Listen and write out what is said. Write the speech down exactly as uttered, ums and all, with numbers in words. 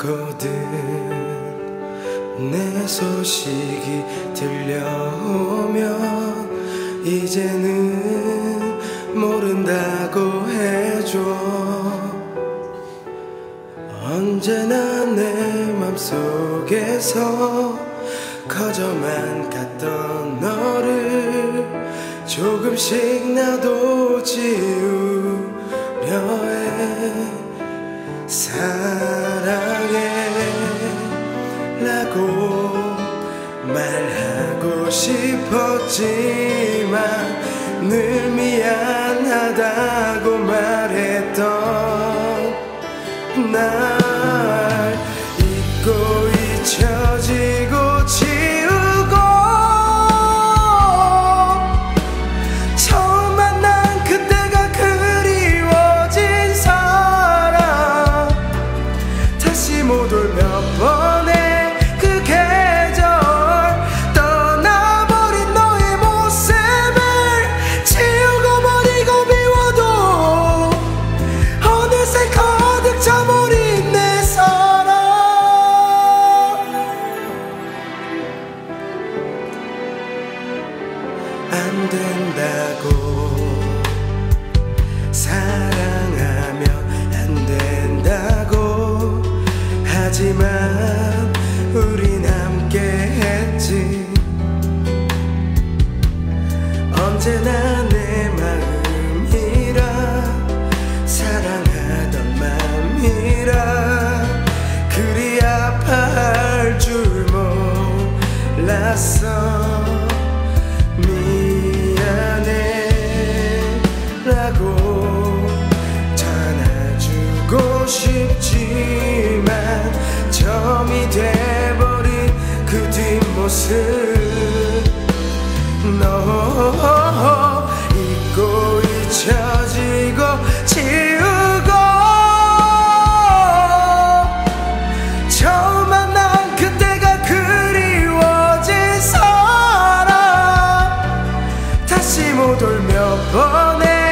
않았거든. 내 소식이 들려오면 이제는 모른다고 해줘. 언제나 내 맘속에서 커져만 갔던 너를 조금씩 나도 지우려 해. 사랑해 라고 말하고 싶었지만 늘 미안하다고 말했던 날 잊고 잊혀지고 지우고 처음 만난 그때가 그리워진 사람 다시 못 올 몇 번의 그 계절 떠나버린 너의 모습을 지우고 버리고 비워도 어느새 가득 차버린 내 사랑 안 된다고 사랑하면 안 된다고 하지만 우린 함께 했지. 언제나 내 마음이라 사랑하던 마음이라 그리 아파할 줄 몰랐어. 미안해 라고 전해주고 싶지만 점이 돼버린 그 뒷모습 너 잊고 잊혀지고 지우고 처음 만난 그때가 그리워진 사람 다시 못 올 몇 번의